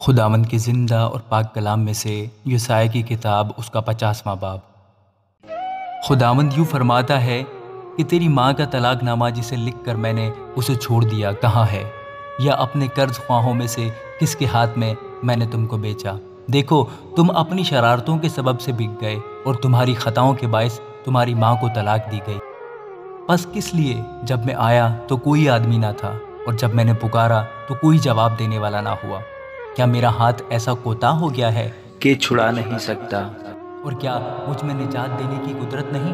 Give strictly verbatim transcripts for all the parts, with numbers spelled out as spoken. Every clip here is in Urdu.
خداوند کے زندہ اور پاک کلام میں سے یسایا کی کتاب اس کا پچاسواں باب۔ خداوند یوں فرماتا ہے کہ تیری ماں کا طلاق نامہ جسے لکھ کر میں نے اسے چھوڑ دیا کہاں ہے؟ یا اپنے قرض خواہوں میں سے کس کے ہاتھ میں میں نے تم کو بیچا؟ دیکھو تم اپنی شرارتوں کے سبب سے بک گئے اور تمہاری خطاؤں کے باعث تمہاری ماں کو طلاق دی گئی۔ بس کس لیے جب میں آیا تو کوئی آدمی نہ تھا اور جب میں نے پکارا تو کوئی جواب دینے والا نہ ہوا؟ کیا میرا ہاتھ ایسا کوتاہ ہو گیا ہے کہ چھڑا نہیں سکتا؟ اور کیا مجھ میں نجات دینے کی قدرت نہیں؟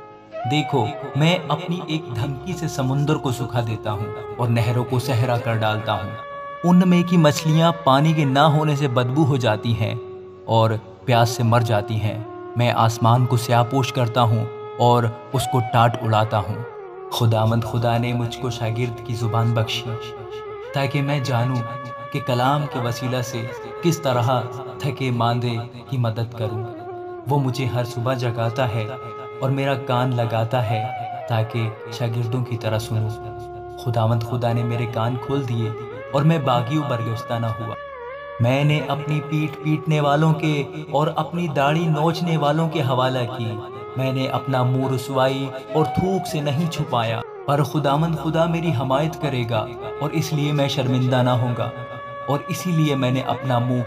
دیکھو میں اپنی ایک دھمکی سے سمندر کو سکھا دیتا ہوں اور نہروں کو صحرا کر ڈالتا ہوں۔ ان میں کی مچھلیاں پانی کے نہ ہونے سے بدبو ہو جاتی ہیں اور پیاس سے مر جاتی ہیں۔ میں آسمان کو سیاہ پوش کرتا ہوں اور اس کو ٹاٹ اڑاتا ہوں۔ خداوند خدا نے مجھ کو شاگرد کی زبان بخشی تاکہ میں جانوں کہ کلام کے وسیلہ سے کس طرح تھکے ماندے کی مدد کروں۔ وہ مجھے ہر صبح جگاتا ہے اور میرا کان لگاتا ہے تاکہ شاگردوں کی طرح سنوں۔ خداوند خدا نے میرے کان کھول دیے اور میں باغیوں برگشتہ نہ ہوا۔ میں نے اپنی پیٹھ پیٹنے والوں کے اور اپنی داڑھی نوچنے والوں کے حوالہ کی۔ میں نے اپنا منہ رسوائی اور تھوک سے نہیں چھپایا، پر خداوند خدا میری حمایت کرے گا اور اس لیے میں شرمندہ نہ ہوں گا۔ اور اسی لیے میں نے اپنا منہ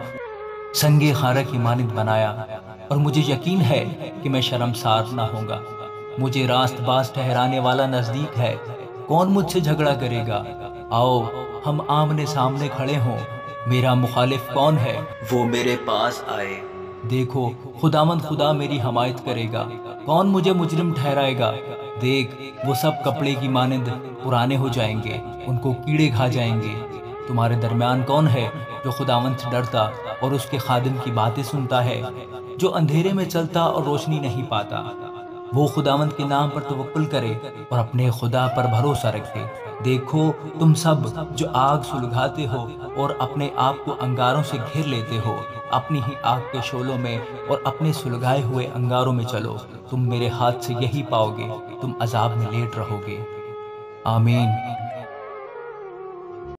سنگے خارہ کی مانند بنایا اور مجھے یقین ہے کہ میں شرمسار نہ ہوں گا۔ مجھے راست باز ٹھہرانے والا نزدیک ہے۔ کون مجھ سے جھگڑا کرے گا؟ آؤ ہم آمنے سامنے کھڑے ہوں۔ میرا مخالف کون ہے؟ وہ میرے پاس آئے۔ دیکھو خداوند خدا میری حمایت کرے گا۔ کون مجھے مجرم ٹھہرائے گا؟ دیکھ وہ سب کپڑے کی مانند پرانے ہو جائیں گے، ان کو کیڑے کھا جائیں گے۔ تمہارے درمیان کون ہے جو خداوند سے ڈرتا اور اس کے خادم کی باتیں سنتا ہے؟ جو اندھیرے میں چلتا اور روشنی نہیں پاتا، وہ خداوند کے نام پر توکل کرے اور اپنے خدا پر بھروسہ رکھے۔ دیکھو تم سب جو آگ سلگاتے ہو اور اپنے آپ کو انگاروں سے گھیر لیتے ہو، اپنی ہی آگ کے شعلوں میں اور اپنے سلگائے ہوئے انگاروں میں چلو۔ تم میرے ہاتھ سے یہی پاؤ گے، تم عذاب میں لیٹ رہو گے۔ آمین۔